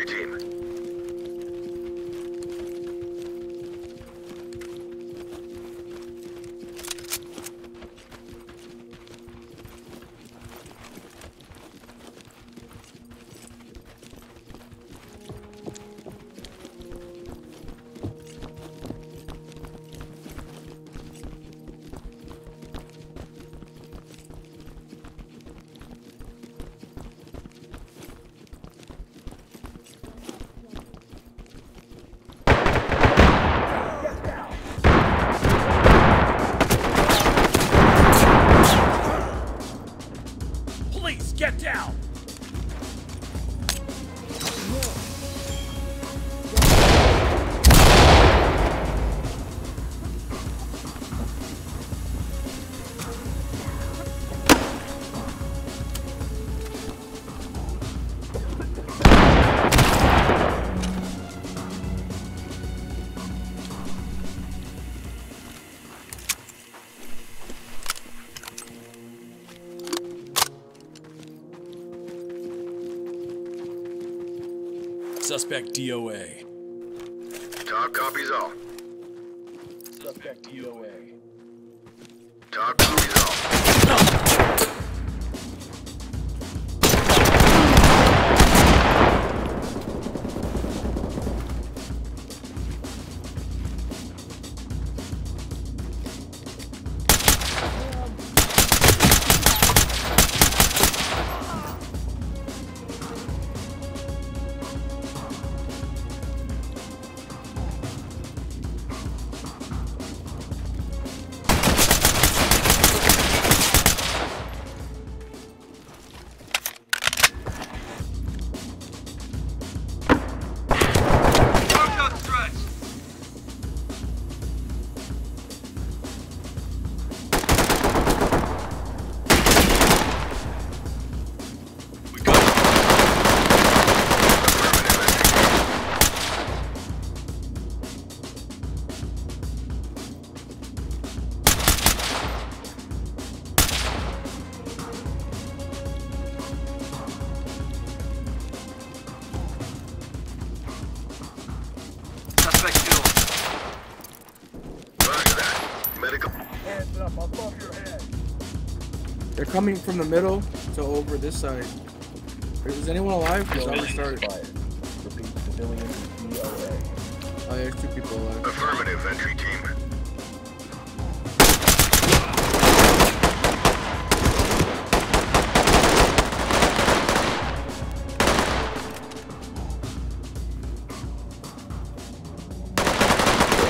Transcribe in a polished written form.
entry team. Police, get down! Suspect DOA. Talk copies all. Suspect DOA. Talk copies all. Suspect killed. Roger that. Medical. Hands up above your head. They're coming from the middle to over this side. Is anyone alive? Because I restarted. Repeat, civilian DOA. Oh, there's two people alive. Affirmative, entry team.